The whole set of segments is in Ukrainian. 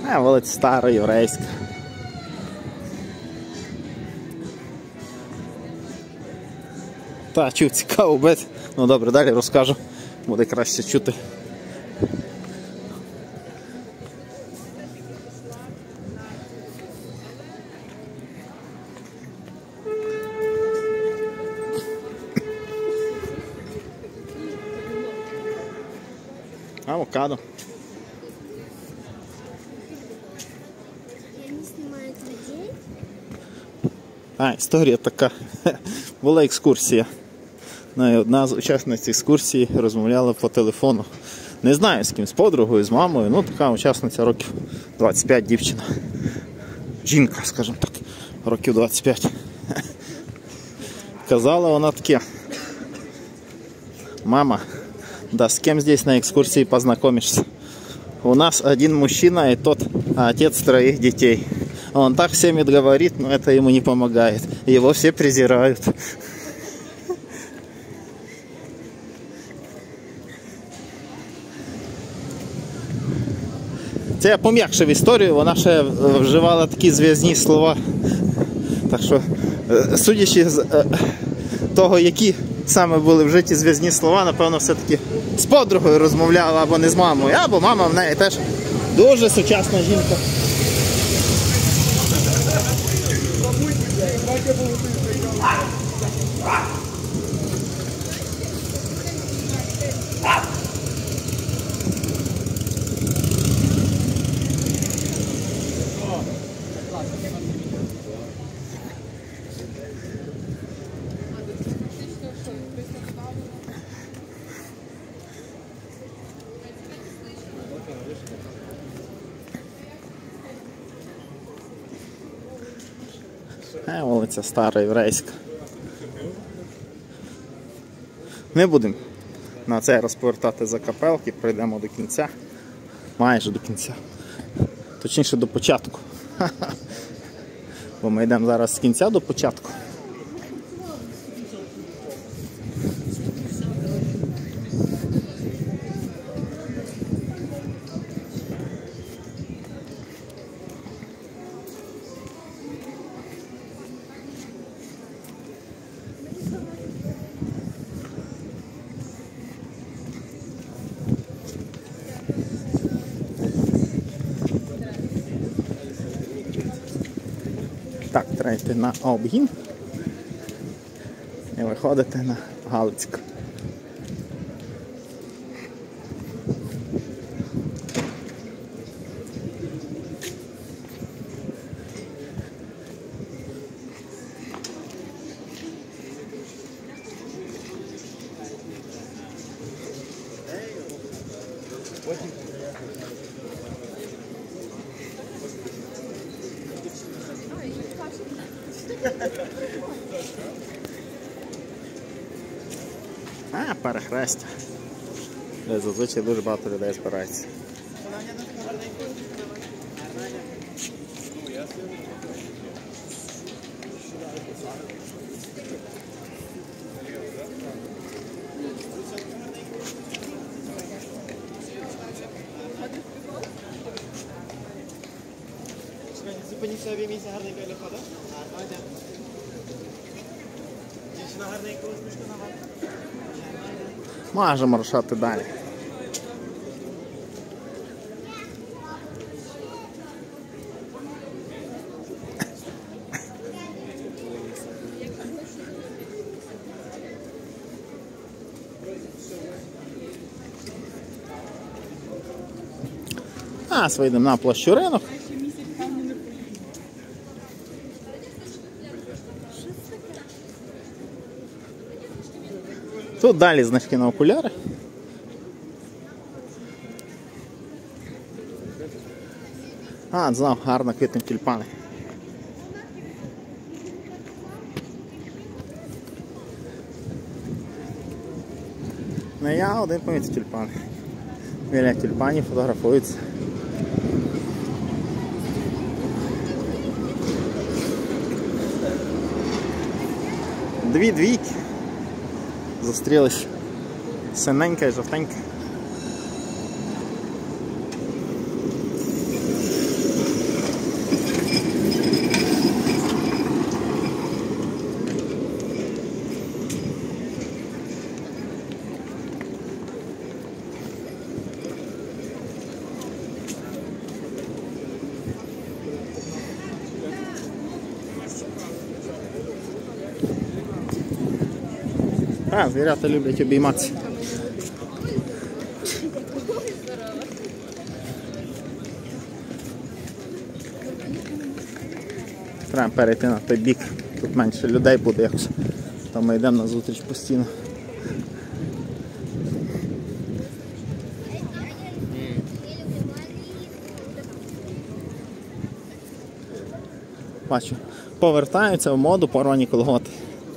Вулиця Стара, Єврейська. Та, чув, цікаво бить. Ну добре, далі розкажу. Буде краще чути. Авокадо. Історія така. Була екскурсія. Одна з учасниць екскурсії розмовляла по телефону. Не знаю з ким, з подругою, з мамою. Ну, така учасниця років 25, дівчина. Жінка, скажімо так, років 25. Казала вона таке: мама, да с кем здесь на экскурсии познакомишься? У нас один мужчина и тот отец 3 детей. Он так всем говорит, но это ему не помогает. Его все презирают. Це я пом'якшив історію, вона ще вживала такі зв'язні слова. Так що, судячи з того, які саме були вжиті зв'язні слова, напевно, все-таки з подругою розмовляла, або не з мамою, або мама в неї теж дуже сучасна жінка. Вулиця Стара, Єврейська. Не будемо на це розповертати за капелки, пройдемо до кінця. Майже до кінця. Точніше до початку. Бо ми йдемо зараз з кінця до початку. Так, треба йти на обгін і виходити на Галицьку. Перехрестя, де зазвичай дуже багато людей збирається. Зупиніться в місце гарненько для ходу. Дівчина гарненько усмішку на вас. Можемо рушати далі. Вийдемо на площу Ринок. Тут далі значки на окуляри. Знав, гарно квітнуть тюльпани. Не я один помітив тюльпани. Біля тюльпанів фотографуються. Дві двійки зустрілись, синенька і жовтенька. Так, звірята люблять обійматися. Треба перейти на той бік, тут менше людей буде якось. Там ми йдемо на зустріч постійно. Бачу, повертаються в моду порвані колготи.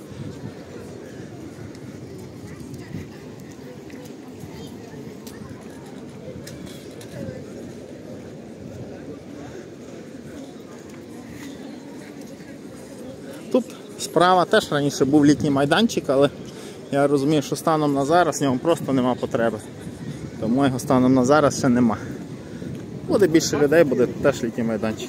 Тут справа теж раніше був літній майданчик, але я розумію, що станом на зараз в ньому просто нема потреби. Тому його станом на зараз ще нема. Буде більше людей, буде теж літній майданчик.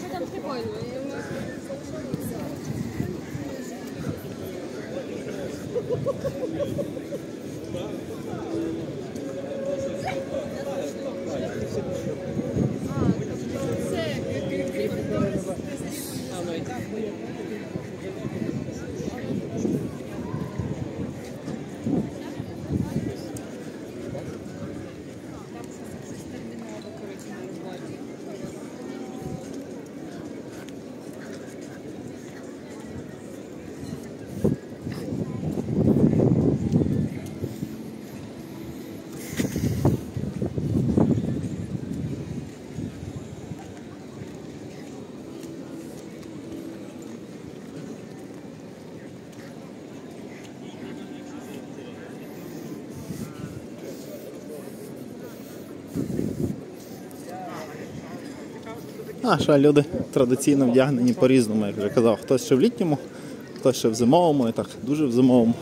А що люди традиційно вдягнені по-різному, як вже казав. Хтось ще в літньому, хтось ще в зимовому і так дуже в зимовому.